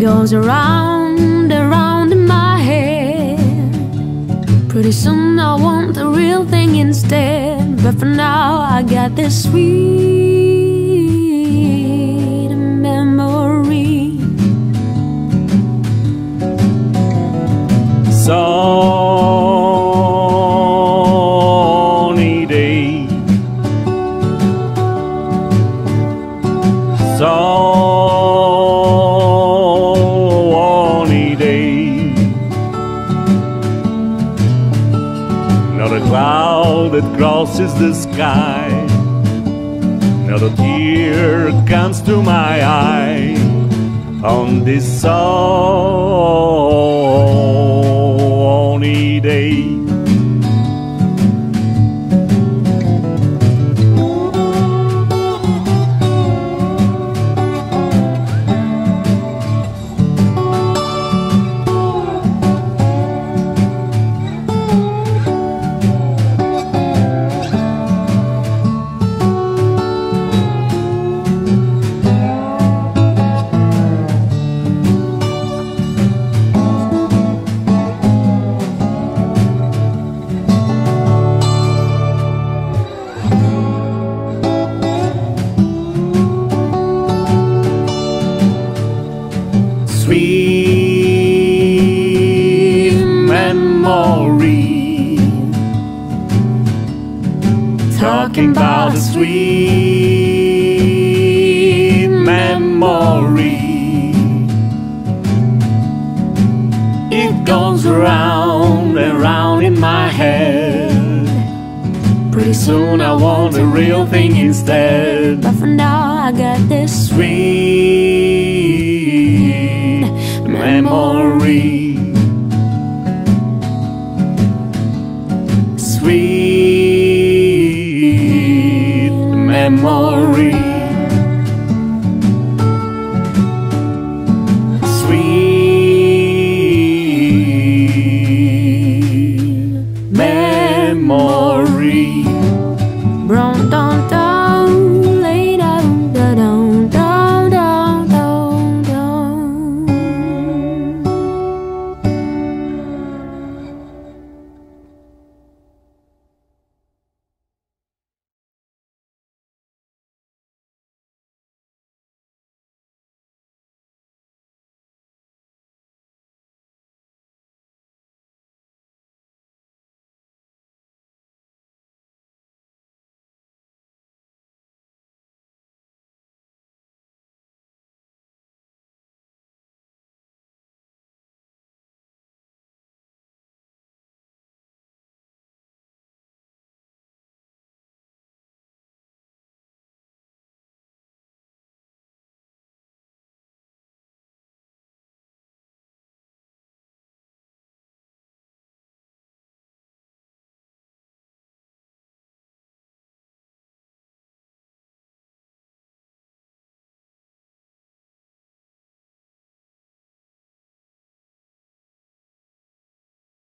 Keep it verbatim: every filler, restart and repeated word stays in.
goes around, around in my head. Pretty soon I want the real thing instead, but for now I got this sweet memory. Sunny day, sunny day. Not a cloud that crosses the sky, not a tear comes to my eye on this sunny day. Sweet memory, talking about a sweet memory. It goes around and round in my head. Pretty soon I want the real thing instead, But for now I got this sweet memory.